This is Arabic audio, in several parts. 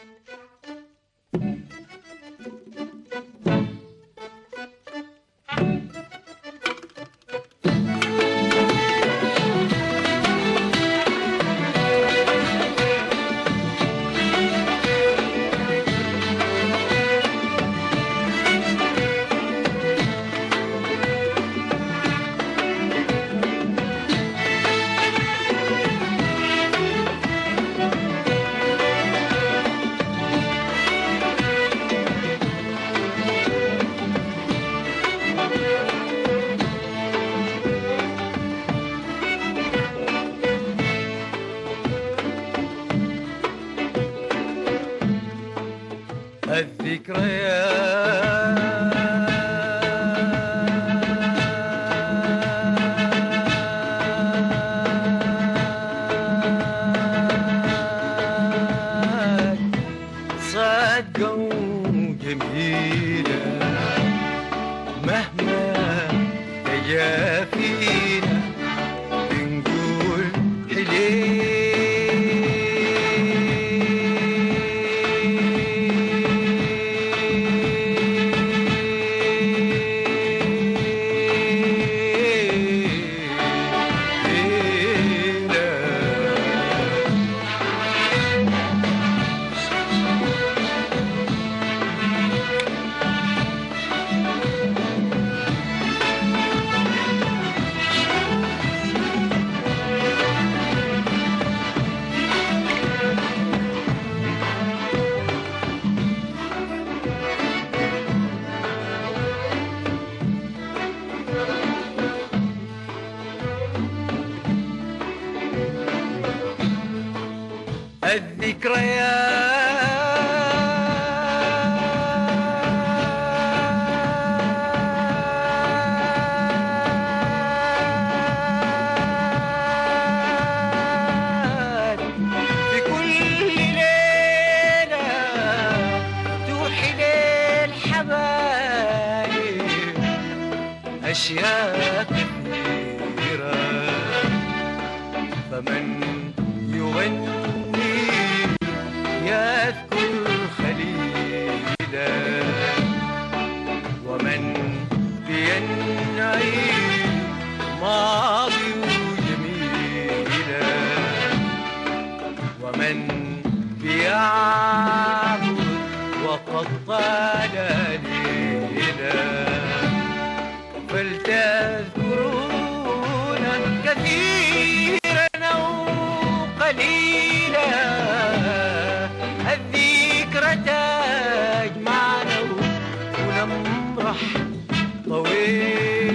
أشياء كثيرة، فمن يغني يذكر خليلا، ومن ينعي ماضي جميلا، ومن يعبد وقد طال ليلا، فلتذكرون كثيرا أو قليلا، الذكرى تجمعنا ونمرح طويل.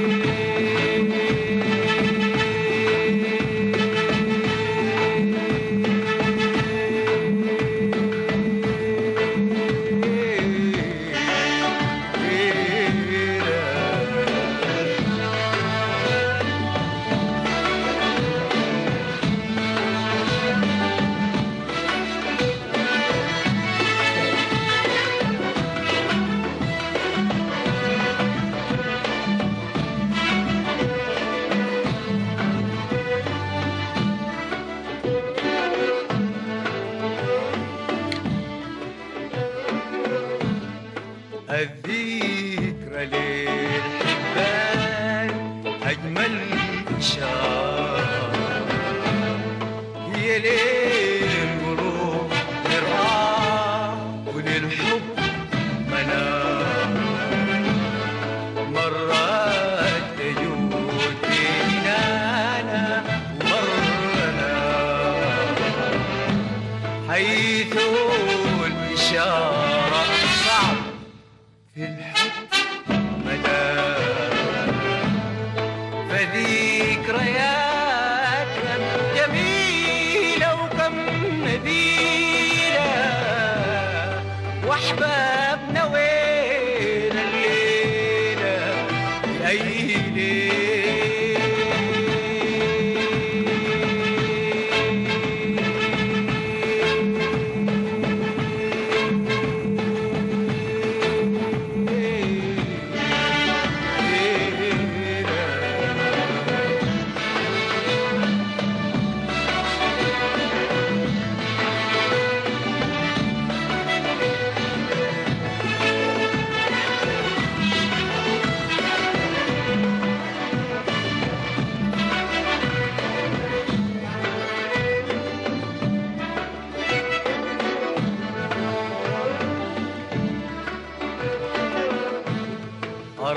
الذكرى للحبان أجمل إشارة، هي للقلوب مرآة وللحب منار، مرات تجود بيننا ومرنا حيث الإشارة صعب في الحب مدى، فذكريات كم جميلة وكم نبيلة، وأحبابنا وين الليلة أي ليلة.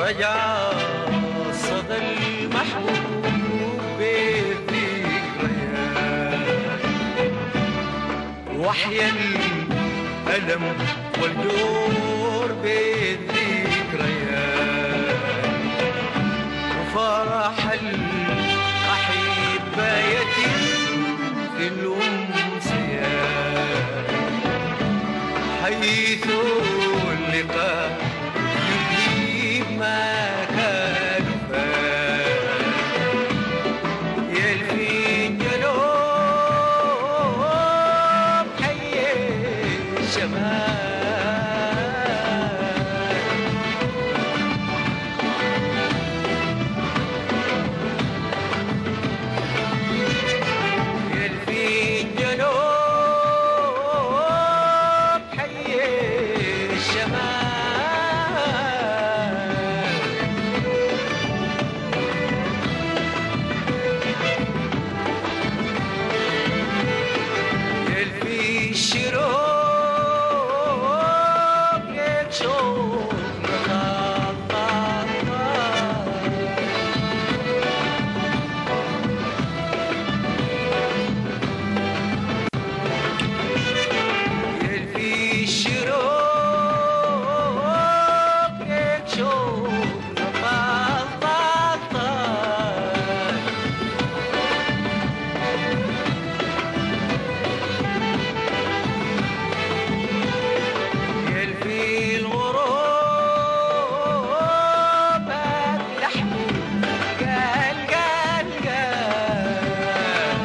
رجع صدى المحبوب بالذكريات، وحيا الألم والجور بالذكريات، وفرح الأحبة يتم في الأمسيات، حيث اللقاء يجيب ما كان فات، يلفي الجنوب حي الشمال، يلفي الجنوب حي الشمال، يلفي الشروق يكشف يلفي الشروق يكشف يلفي الغروب اللحم قال قال قال،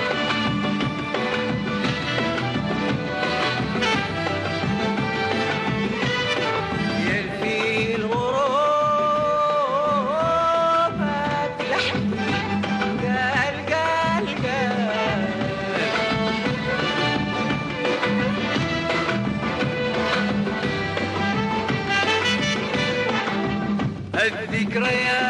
يلفي الغروب اللحم قال قال قال، الذكريات